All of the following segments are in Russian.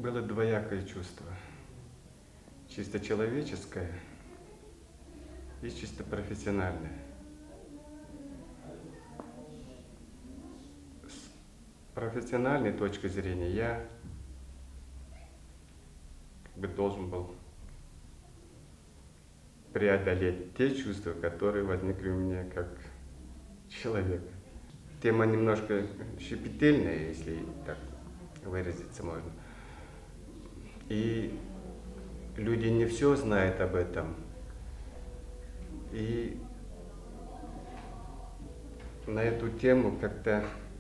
было двоякое чувство. Чисто человеческое и чисто профессиональное. С профессиональной точки зрения я должен был преодолеть те чувства, которые возникли у меня как человека. Тема немножко щепетильная, если так выразиться можно. И люди не все знают об этом. И на эту тему как-то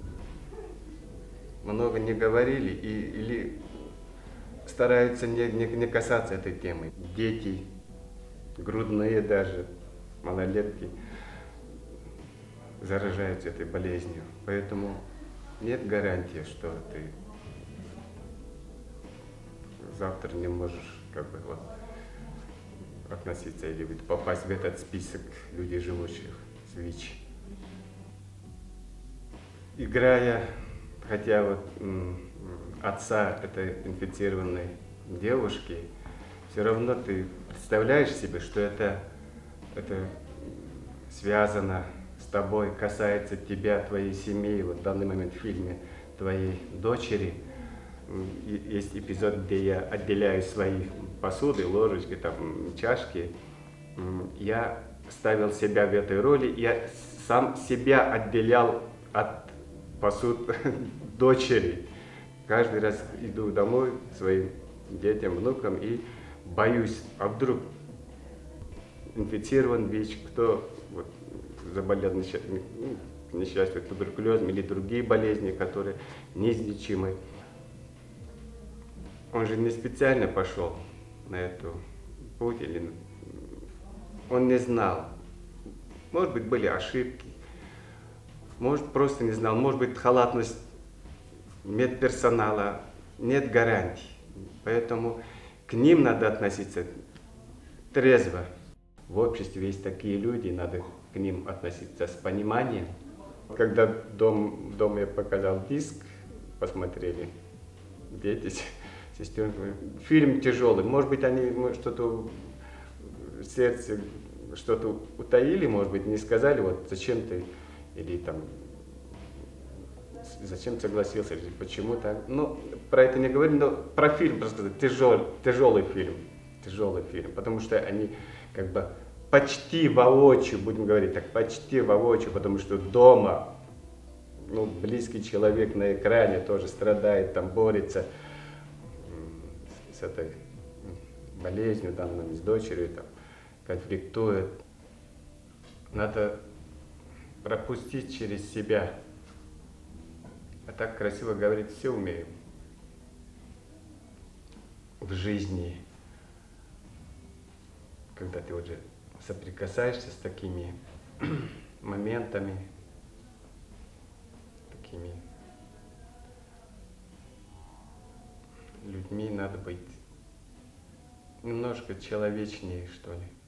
много не говорили или стараются не касаться этой темы. Дети, грудные даже, малолетки заражаются этой болезнью. Поэтому нет гарантии, что ты завтра не можешь относиться или попасть в этот список людей, живущих с ВИЧ. Играя, хотя отца этой инфицированной девушки, все равно ты представляешь себе, что это связано с тобой, касается тебя, твоей семьи, в данный момент в фильме твоей дочери. Есть эпизод, где я отделяю свои посуды, ложечки, чашки. Я ставил себя в этой роли, я сам себя отделял от посуд дочери. Каждый раз иду домой к своим детям, внукам и боюсь, а вдруг инфицирован ВИЧ, кто заболел, к несчастью, туберкулезом или другие болезни, которые неизлечимы. Он же не специально пошел на эту путь, или он не знал. Может быть, были ошибки, может, просто не знал, может быть, халатность медперсонала, нет гарантий. Поэтому к ним надо относиться трезво. В обществе есть такие люди, надо к ним относиться с пониманием. Когда дома я показал диск, посмотрели дети, сестренки, фильм тяжелый, может быть, они что-то в сердце, что-то утаили, может быть, не сказали, зачем ты, или зачем согласился, или почему так. Ну, про это не говорили, но про фильм просто сказать, тяжелый фильм, потому что они почти воочию, будем говорить так, почти воочию, потому что дома, близкий человек на экране тоже страдает, борется с этой болезнью, с дочерью, конфликтует. Надо пропустить через себя. А так красиво говорить, все умеем в жизни. Когда ты уже соприкасаешься с такими моментами, такими людьми, надо быть немножко человечнее, что ли.